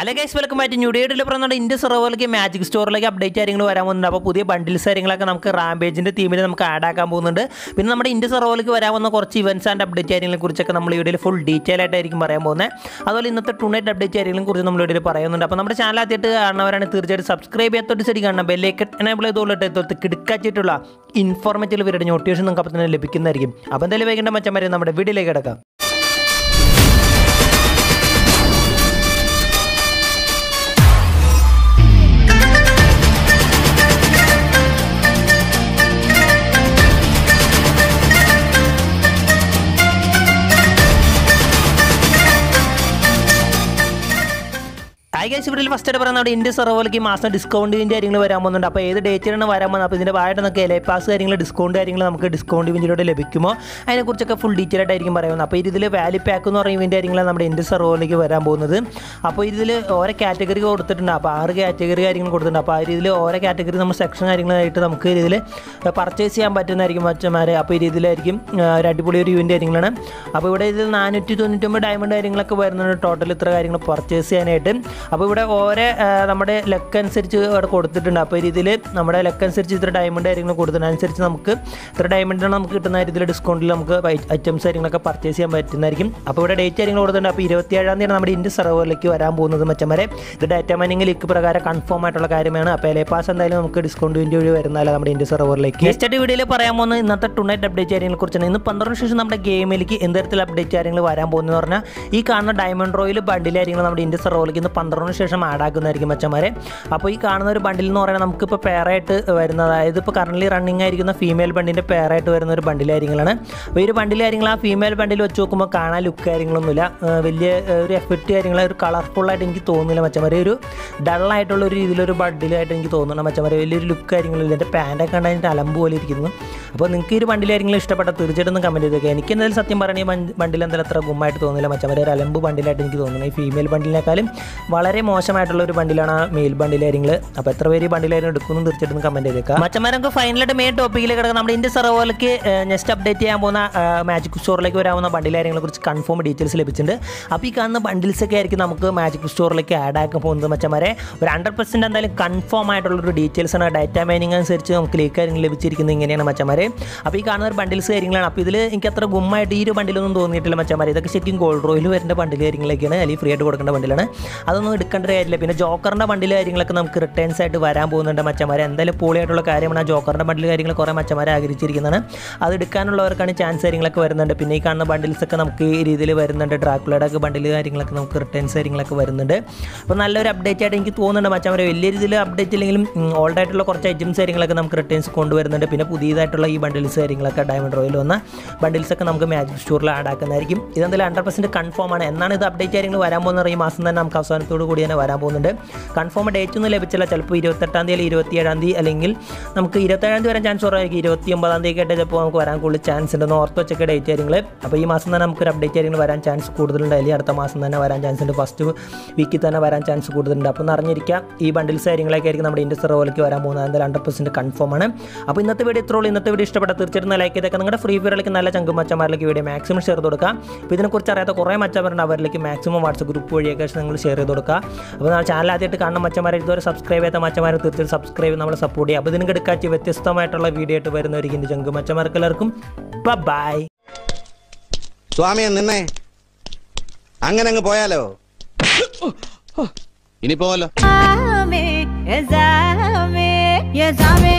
Hello guys, welcome back to new day. Today, we Indus server ke Magic Store like update കാര്യങ്ങൾ വരാൻ പോകുന്നുണ്ട്. അപ്പോൾ പുതിയ bundles കാര്യങ്ങളൊക്കെ നമുക്ക് റാംപേജിന്റെ ടീമിൽ നമുക്ക് ആഡ് ആക്കാൻ പോകുന്നുണ്ട്. പിന്നെ നമ്മുടെ ഇൻഡസ് സെർവറിലേക്ക് വരാൻ പോകുന്ന കുറച്ച് ഇവന്റ്സ് ആൻഡ് അപ്ഡേറ്റ് കാര്യങ്ങളെ കുറിച്ചൊക്കെ നമ്മൾ ഈ വീഡിയോയിൽ ഫുൾ ഡീറ്റെയിൽ ആയിട്ടായിരിക്കും പറയാൻ പോകുന്നത്. അതുപോലെ ഇന്നത്തെ ടൂണൈറ്റ് അപ്ഡേറ്റ് കാര്യങ്ങളെ കുറിച്ച് നമ്മൾ വീഡിയോയിൽ പറയുന്നുണ്ട്. അപ്പോൾ നമ്മുടെ ചാനൽ ആദ്യമായിട്ട് കാണുന്നവരാണ് തീർച്ചയായിട്ടും സബ്സ്ക്രൈബ് ചെയ്യാത്തോട്ട് ശരി കാണണം. ബെൽ ഐക്കൺ എനേബിൾ ചെയ്തോളട്ടെ. കിടക്കാച്ചിട്ടുള്ള ഇൻഫോർമേറ്റീവ് വീഡിയോ നോട്ടിഫിക്കേഷൻ നിങ്ങൾക്ക് അപ്പോൾ തന്നെ ലഭിക്കുന്നതായിരിക്കും. അപ്പോൾ എന്തായാലും വൈകേണ്ട മച്ചന്മാരെ നമ്മുടെ വീഡിയോയിലേക്ക് കിടക്കാം. I guess we will first about Indus server ki master discount in the Raman up the date and Varaman up in the Vita and the pass discount discount even Lebicimo and I could check a full detail at Marana. Up the valley pack or even England Indus server like Varamon. Up or a category or the Napa, our category or the Napa or a category section I purchase a button Machamare up Radipuli in England. Up over 9 diamond like a total purchase and item. അപ്പോൾ ഇവിടെ ഓരോ നമ്മുടെ luck അനുസരിച്ച് അവിടെ കൊടുത്തിട്ടുണ്ട്. അപ്പോൾ ഇതിൽ നമ്മുടെ ലക്ക് അനുസരിച്ച് ഇത്ര ഡയമണ്ട് കാര്യങ്ങൾ കൊടുത്തതിനനുസരിച്ച് നമുക്ക് ഇത്ര ഡയമണ്ടാണ് നമുക്ക് കിട്ടുന്ന രീതിയിൽ ഡിസ്കൗണ്ടിൽ നമുക്ക് ഐറ്റംസ് കാര്യങ്ങളൊക്കെ പർച്ചേസ് ചെയ്യാൻ പറ്റുന്നതായിരിക്കും. അപ്പോൾ ഇവിടെ ഡേറ്റ് കാര്യങ്ങൾ കൊടുത്തിട്ടുണ്ട്. അപ്പോൾ 27-ാം തീയതി നമ്മുടെ ഇന്ത്യൻ സെർവറിലേക്ക് വരാൻ പോകുന്നത് മച്ചന്മാരെ. ഇത് ഡാറ്റ മൈനിങ് ലിങ്ക് പ്രകാരം കൺഫേം ആയിട്ടുള്ള കാര്യമാണ്. അപ്പോൾ എലേ പാസ് എന്തായാലും നമുക്ക് ഡിസ്കൗണ്ട് വഴി വരുന്നതല്ല നമ്മുടെ ഇന്ത്യൻ സെർവറിലേക്ക്. നെക്സ്റ്റ് വീഡിയോയിൽ പറയാൻ പോകുന്നത് ഇന്നത്തെ ടൂണൈറ്റ് അപ്ഡേറ്റ് കാര്യങ്ങളെ കുറിച്ചാണ്. ഇന്ന് 12 ശേഷം നമ്മുടെ ഗെയിമിലേക്ക് എന്ത് തരത്തിൽ അപ്ഡേറ്റ് കാര്യങ്ങൾ വരാൻ പോകുന്നത് പറഞ്ഞാൽ ഈ കാണുന്ന ഡയമണ്ട് റോയിൽ ബണ്ടിൽ കാര്യങ്ങൾ നമ്മുടെ ഇന്ത്യൻ സെർവറിലേക്ക് ഇന്ന് 12 ശേഷം ആഡ് ആക്കുന്നതായിരിക്കും മച്ചന്മാരെ. അപ്പോൾ ഈ കാണുന്ന ഒരു ബണ്ടിൽ എന്ന് പറയുന്നത് നമുക്കിപ്പോൾ പെയറായിട്ട് വരുന്നത്, അതായത് ഇപ്പോൾ കറന്റ് റണ്ണിങ് ആയിരിക്കുന്ന ഫീമെയിൽ ബണ്ടിൻ്റെ പെയറായിട്ട് വരുന്ന ഒരു ബണ്ടിൽ കാര്യങ്ങളാണ്. അപ്പോൾ ഈ ഒരു ബണ്ടിൽ കാര്യങ്ങൾ ആ ഫീമെയിൽ ബണ്ടിൽ വെച്ച് നോക്കുമ്പോൾ കാണാൻ ലുക്ക് കാര്യങ്ങളൊന്നുമില്ല, വലിയ ഒരു എഫക്റ്റ് കാര്യങ്ങൾ ഒരു കളർഫുള്ളായിട്ട് എനിക്ക് തോന്നുന്നില്ല മച്ചന്മാരെ. ഒരു ഡള്ളായിട്ടുള്ള ഒരു രീതിയിലൊരു ബണ്ടിലായിട്ട് എനിക്ക് തോന്നുന്നു മച്ചന്മാരെ. വലിയൊരു ലുക്ക് കാര്യങ്ങളില്ല. എൻ്റെ പാൻറ്റൊക്കെ കണ്ടതിൻ്റെ അലമ്പ് പോലെ ഇരിക്കുന്നു. അപ്പോൾ നിങ്ങൾക്ക് ഈ ഒരു ബണ്ടിൽ കാര്യങ്ങൾ ഇഷ്ടപ്പെട്ട തീർച്ചയായിട്ടും കമൻറ്റ് ചെയ്തേക്കുക. എനിക്ക് എന്തായാലും സത്യം പറയുകയാണെങ്കിൽ ബണ്ടിൽ എന്തായാലും അത്ര ഗുമ്മായിട്ട് തോന്നില്ല മച്ചന്മാരെ. ഒരു അലമ്പ് ബണ്ടിലായിട്ട് എനിക്ക് തോന്നുന്നു. ഈ ഫീമെയിൽ ബണ്ടിലിനേക്കാളും വളരെ മോശമായിട്ടുള്ള ഒരു ബണ്ടിലാണ് മെയിൽ ബണ്ടിൽ കാര്യങ്ങൾ. അപ്പോൾ എത്ര പേര് ഈ ബണ്ടിലായിരുന്നു എടുക്കുന്നു തീർച്ചയായിട്ടും കമൻറ്റ് ചെയ്തേക്കുക മച്ചന്മാരെ. നമുക്ക് ഫൈനലായിട്ട് മെയിൻ ടോപ്പിക്കിൽ കിടക്കുന്ന നമ്മുടെ ഇന്ത്യൻ സെർവറിലേക്ക് നെക്സ്റ്റ് അപ്ഡേറ്റ് ചെയ്യാൻ പോകുന്ന മാജിക് സ്റ്റോറിലേക്ക് വരാവുന്ന ബണ്ടിൽ കാര്യങ്ങളെ കുറിച്ച് കൺഫേം ഡീറ്റെയിൽസ് ലഭിച്ചിട്ടുണ്ട്. അപ്പോൾ ഈ കാണുന്ന ബണ്ടിൽസൊക്കെ ആയിരിക്കും നമുക്ക് മാജിക് സ്റ്റോറിലേക്ക് ആഡ് ആക്കാൻ പോകുന്നത് മച്ചന്മാരെ. ഒരു 100% എന്തായാലും കൺഫേം ആയിട്ടുള്ളൊരു ഡീറ്റെയിൽസാണ് ഡാറ്റ മൈനിങ് അനുസരിച്ച് നമുക്ക് ലീക്ക് കാര്യങ്ങൾ ലഭിച്ചിരിക്കുന്നത് ഇങ്ങനെയാണ് മച്ചന്മാരെ. അപ്പോൾ ഈ കാണുന്ന ഒരു ബണ്ടിൽസ് കാര്യങ്ങളാണ്. അപ്പോൾ ഇതിൽ എനിക്ക് അത്ര ഗുമ്മായിട്ട് ഈ ഒരു ബണ്ടിലൊന്നും തോന്നിയിട്ടില്ല മച്ചന്മാരെ. ഇതൊക്കെ ശരിക്കും ഗോൾഡ് റോയിൽ വരുന്ന ബണ്ടിൽ കാര്യങ്ങളൊക്കെയാണ്, അല്ലെങ്കിൽ ഫ്രീ ആയിട്ട് കൊടുക്കേണ്ട ബണ്ടിലാണ്. അതൊന്നും എടുക്കേണ്ട കാര്യമില്ല. പിന്നെ ജോക്കറിൻ്റെ ബണ്ടിൽ കാര്യങ്ങളൊക്കെ നമുക്ക് റിട്ടേൺസ് ആയിട്ട് വരാൻ പോകുന്നുണ്ട് മച്ചന്മാരെ. എന്തായാലും പൊളിയായിട്ടുള്ള കാര്യമാണ്. ആ ജോക്കറിൻ്റെ ബണ്ടിൽ കാര്യങ്ങൾ കുറേ മച്ചന്മാരെ ആഗ്രഹിച്ചിരിക്കുന്നതാണ്. അത് എടുക്കാനുള്ളവർക്കാണ് ചാൻസ് കാര്യങ്ങളൊക്കെ വരുന്നുണ്ട്. പിന്നെ ഈ കാണുന്ന ബണ്ടിൽസൊക്കെ നമുക്ക് ഈ രീതിയിൽ വരുന്നുണ്ട്. ഡ്രാക്കുളയുടെ ഒക്കെ ബണ്ടിൽ കാര്യങ്ങളൊക്കെ നമുക്ക് റിട്ടേൺസ് കാര്യങ്ങളൊക്കെ വരുന്നുണ്ട്. അപ്പോൾ നല്ലൊരു അപ്ഡേറ്റ് ആയിട്ട് എനിക്ക് തോന്നുന്നുണ്ട് മച്ചന്മാരെ. വലിയ രീതിയിൽ അപ്ഡേറ്റ് ഇല്ലെങ്കിലും ഓൾഡ് ആയിട്ടുള്ള കുറച്ച് ഐറ്റംസ് കാര്യങ്ങളൊക്കെ നമുക്ക് റിട്ടേൺസ് കൊണ്ടുവരുന്നുണ്ട്. പിന്നെ പുതിയതായിട്ടുള്ള ഈ ബണ്ടിൽസ് കാര്യങ്ങളൊക്കെ ഡയമണ്ട് റോയിൽ വന്ന ബണ്ടിൽസൊക്കെ നമുക്ക് മാജിക് സ്റ്റോറിൽ ആഡ് ആക്കുന്നതായിരിക്കും. ഇതെന്തായാലും 100% കൺഫേം ആണ്. എന്നാണ് ഇത് അപ്ഡേറ്റ് കാര്യങ്ങൾ വരാൻ പോകുന്നത് ഈ മാസം തന്നെ നമുക്ക് അവസാനത്തോടു കൂടി തന്നെ വരാൻ പോകുന്നുണ്ട്. കൺഫേം ഡേറ്റ് ഒന്നും ലഭിച്ചില്ല. ചിലപ്പോൾ 28-ാം തീയതി അല്ലെങ്കിൽ 27-ാം തീയതി, അല്ലെങ്കിൽ നമുക്ക് 27-ാം തീയതി വരാൻ ചാൻസ് കുറവായിരിക്കും. 29-ാം തീയതി ആയിട്ട് ചിലപ്പോൾ നമുക്ക് വരാൻ കൂടുതൽ ചാൻസ് ഉണ്ടെന്ന് ഓർത്ത് വെച്ചൊക്കെ ഡേറ്റ് കാര്യങ്ങൾ. അപ്പോൾ ഈ മാസം തന്നെ നമുക്കൊരു അപ്ഡേറ്റ് കാര്യങ്ങൾ വരാൻ ചാൻസ് കൂടുതലുണ്ട്. അല്ലെങ്കിൽ അടുത്ത മാസം തന്നെ വരാൻ ചാൻസ് ഉണ്ട്. ഫസ്റ്റ് വീക്കിൽ തന്നെ വരാൻ ചാൻസ് കൂടുതലുണ്ട്. അപ്പോൾ അറിഞ്ഞിരിക്കാം ഈ ബണ്ടിൽസ് കാര്യങ്ങളൊക്കെ ആയിരിക്കും നമ്മുടെ ഇന്ത്യൻ സെർവറിലേക്ക് വരാൻ പോകുന്നത്. എന്തായാലും 100% കൺഫേം ആണ്. അപ്പോൾ ഇന്നത്തെ വീഡിയോ ഇത്രയുള്ളൂ. ഇന്നത്തെ വീഡിയോ ഇഷ്ടപ്പെട്ട തീർച്ചയായിട്ടും ലൈക്ക് ചെയ്തേക്കാം. നിങ്ങളുടെ ഫ്രീ ഫയറിലേക്ക് നല്ല ചങ്ക് മച്ചന്മാരിലേക്ക് വീഡിയോ മാക്സിമം ഷെയർ ചെയ്ത് കൊടുക്കുക. അപ്പോൾ ഇതിനെക്കുറിച്ച് അറിയാത്ത കുറേ മച്ചന്മാരുണ്ട്, അവരിലേക്ക് മാക്സിമം വാട്സ്ആപ്പ് ഗ്രൂപ്പ് വഴിയൊക്കെ നിങ്ങൾ ഷെയർ ചെയ്ത് കൊടുക്കുക. അപ്പോൾ നമ്മൾ ചാനൽ ആദ്യമായിട്ട് കാണുന്ന മച്ചന്മാരെ ഇതുവരെ സബ്സ്ക്രൈബ് ചെയ്യാത്ത മച്ചന്മാരെ തീർച്ചയായും സബ്സ്ക്രൈബ് നമ്മളെ സപ്പോർട്ട് ചെയ്യുക. അപ്പോൾ ഇതിന് എടുക്കാച്ച് വ്യത്യസ്തമായിട്ടുള്ള വീഡിയോ ആയിട്ട് വരുന്നവർക്ക് എൻ്റെ ചങ്ക് മച്ചന്മാർക്ക് എല്ലാവർക്കും ബൈ. സ്വാമിയെ നിന്നെ അങ്ങനെ അങ്ങ് പോയാലോ? ഇനി പോവല്ലോ.